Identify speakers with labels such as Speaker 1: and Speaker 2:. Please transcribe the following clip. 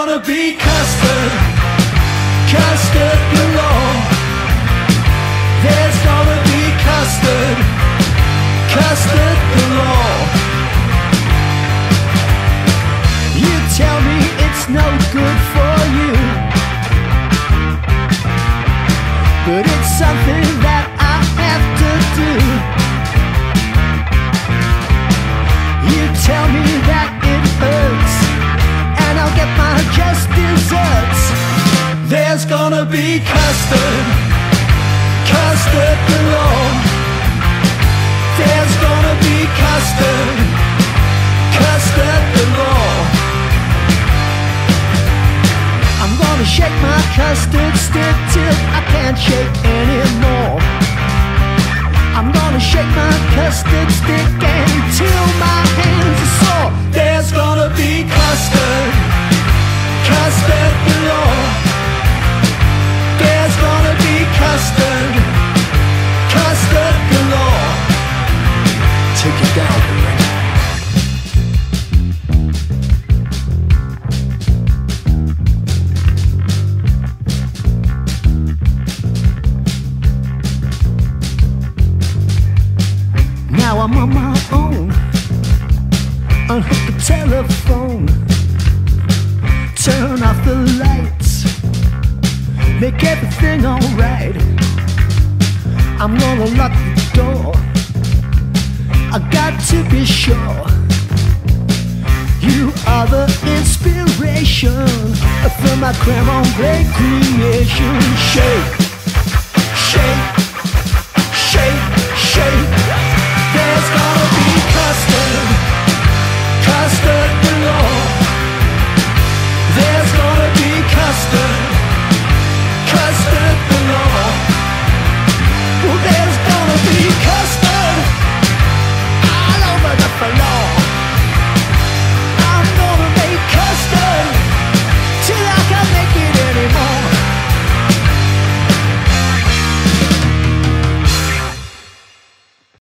Speaker 1: gonna be custard, custard galore. There's gonna be custard, custard galore. You tell me it's no good for you, but it's something that I have to do. You tell me that it hurts, and I'll get my just desserts. There's gonna be custard, custard galore. There's gonna be custard, custard galore. I'm gonna shake my custard stick till I can't shake anymore. I'm gonna shake my custard stick until my hands are sore. There's gonna be custard, custard galore. There's gonna be custard, custard galore. Take it down, Rick. Now I'm on my own, unhook the telephone, turn off the lights, make everything alright. I'm gonna lock the door, I got to be sure you are the inspiration for my creme brulee creation. Shake, shake, shake, shake. There's gonna be custard,